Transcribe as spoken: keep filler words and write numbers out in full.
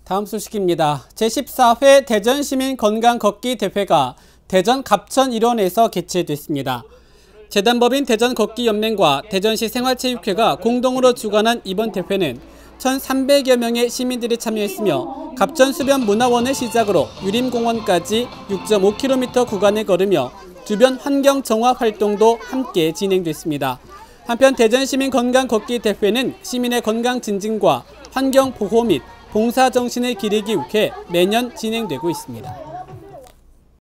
다음 소식입니다. 제십사 회 대전시민 건강 걷기 대회가 대전 갑천 일원에서 개최됐습니다. 재단법인 대전걷기연맹과 대전시 생활체육회가 공동으로 주관한 이번 대회는 천삼백여 명의 시민들이 참여했으며 갑천수변문화원을 시작으로 유림공원까지 육 점 오 킬로미터 구간을 걸으며 주변 환경 정화 활동도 함께 진행됐습니다. 한편 대전시민 건강 걷기 대회는 시민의 건강 증진과 환경 보호 및 봉사 정신을 기리기 위해 매년 진행되고 있습니다.